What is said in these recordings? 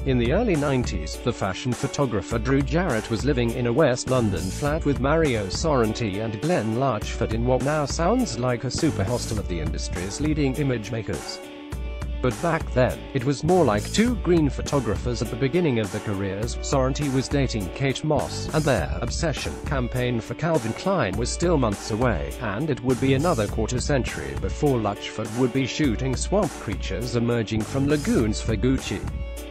In the early 90s, the fashion photographer Drew Jarrett was living in a West London flat with Mario Sorrenti and Glenn Larchford in what now sounds like a super hostel of the industry's leading image makers. But back then, it was more like two green photographers at the beginning of their careers. Sorrenti was dating Kate Moss, and their obsession campaign for Calvin Klein was still months away, and it would be another quarter-century before Larchford would be shooting swamp creatures emerging from lagoons for Gucci.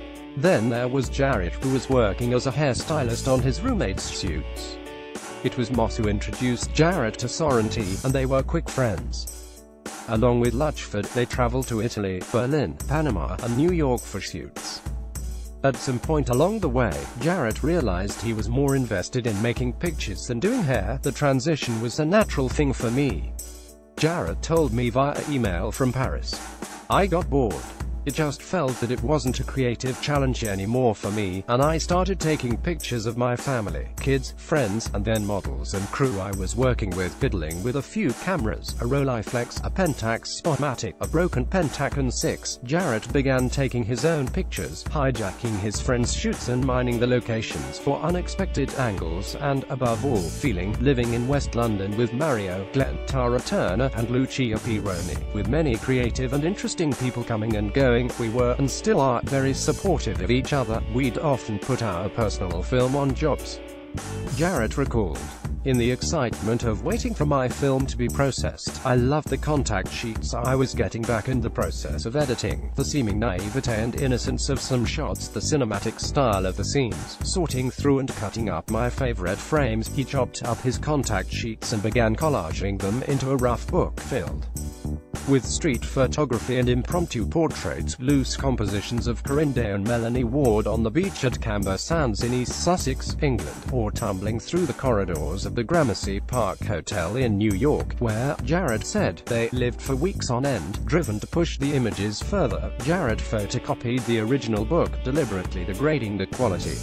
Then there was Jarrett, who was working as a hairstylist on his roommate's suits. It was Moss who introduced Jarrett to Sorrenti, and they were quick friends. Along with Larchford, they traveled to Italy, Berlin, Panama, and New York for shoots. At some point along the way, Jarrett realized he was more invested in making pictures than doing hair. The transition was a natural thing for me. Jarrett told me via email from Paris. I got bored. It just felt that it wasn't a creative challenge anymore for me, and I started taking pictures of my family, kids, friends, and then models and crew I was working with, fiddling with a few cameras, a Rolleiflex, a Pentax Spotmatic, a broken Pentagon 6. Jarrett began taking his own pictures, hijacking his friends' shoots and mining the locations for unexpected angles, and, above all, living in West London with Mario, Glenn, Tara Turner, and Lucia Pironi, with many creative and interesting people coming and going. We were, and still are, very supportive of each other. We'd often put our personal film on jobs. Jarrett recalled. In the excitement of waiting for my film to be processed, I loved the contact sheets I was getting back and the process of editing, the seeming naivete and innocence of some shots, the cinematic style of the scenes, sorting through and cutting up my favorite frames. He chopped up his contact sheets and began collaging them into a rough book filled with street photography and impromptu portraits, loose compositions of Corinne and Melanie Ward on the beach at Camber Sands in East Sussex, England, or tumbling through the corridors of the Gramercy Park Hotel in New York, where, Jarrett said, they lived for weeks on end, driven to push the images further. Jarrett photocopied the original book, deliberately degrading the quality.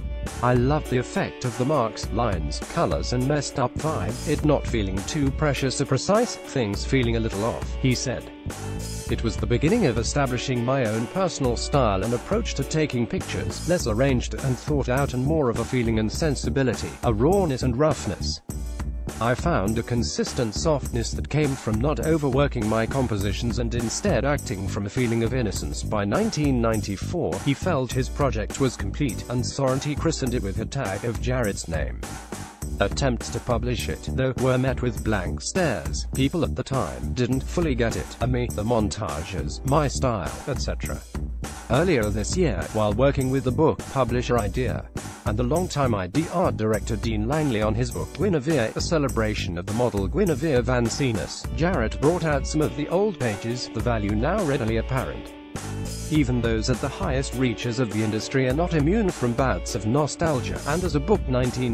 I loved the effect of the marks, lines, colors and messed up vibe, it not feeling too precious or precise, things feeling a little off, he said. It was the beginning of establishing my own personal style and approach to taking pictures, less arranged and thought out and more of a feeling and sensibility, a rawness and roughness. I found a consistent softness that came from not overworking my compositions and instead acting from a feeling of innocence. By 1994, he felt his project was complete, and Sorrenti christened it with a tag of Jarrett's name. Attempts to publish it, though, were met with blank stares. People at the time didn't fully get it, me, the montages, my style, etc. Earlier this year, while working with the book publisher Idea, and the longtime ID art director Dean Langley on his book Guinevere, a celebration of the model Guinevere van Venus, Jarrett brought out some of the old pages, the value now readily apparent. Even those at the highest reaches of the industry are not immune from bouts of nostalgia, and as a book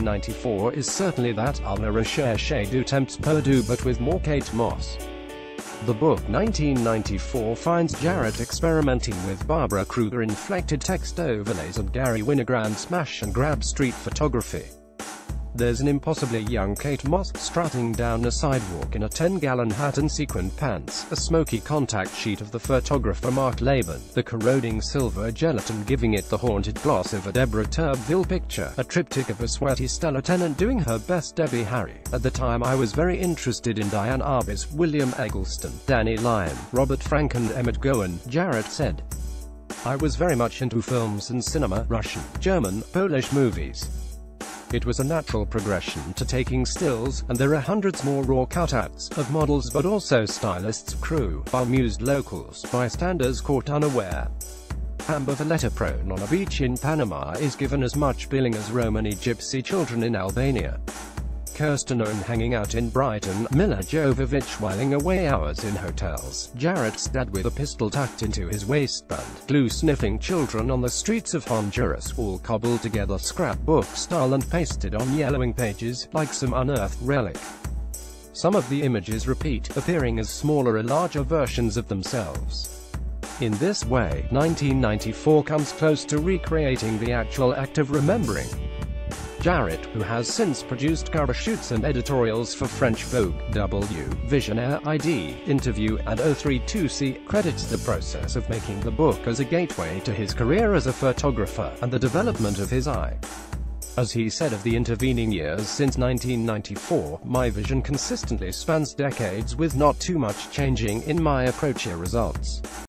1994 is certainly that, à la recherche du temps perdu but with more Kate Moss. The book 1994 finds Jarrett experimenting with Barbara Kruger-inflected text overlays and Gary Winogrand smash-and-grab street photography. There's an impossibly young Kate Moss, strutting down a sidewalk in a 10-gallon hat and sequined pants, a smoky contact sheet of the photographer Mark Laban, the corroding silver gelatin giving it the haunted gloss of a Deborah Turbeville picture, a triptych of a sweaty Stella Tennant doing her best Debbie Harry. At the time I was very interested in Diane Arbus, William Eggleston, Danny Lyon, Robert Frank and Emmett Gowan, Jarrett said. I was very much into films and cinema, Russian, German, Polish movies. It was a natural progression to taking stills, and there are hundreds more raw cutouts, of models but also stylists, crew, amused locals, bystanders caught unaware. Amber Valletta prone on a beach in Panama is given as much billing as Romani gypsy children in Albania. Kirsten Owen hanging out in Brighton, Milla Jovovich whiling away hours in hotels, Jarrett's dad with a pistol tucked into his waistband, glue-sniffing children on the streets of Honduras, all cobbled together scrapbook style and pasted on yellowing pages, like some unearthed relic. Some of the images repeat, appearing as smaller or larger versions of themselves. In this way, 1994 comes close to recreating the actual act of remembering. Jarrett who has since produced cover shoots and editorials for French Vogue, W, Visionaire ID, Interview, and O32C, credits the process of making the book as a gateway to his career as a photographer, and the development of his eye. As he said of the intervening years since 1994, my vision consistently spans decades with not too much changing in my approach or results.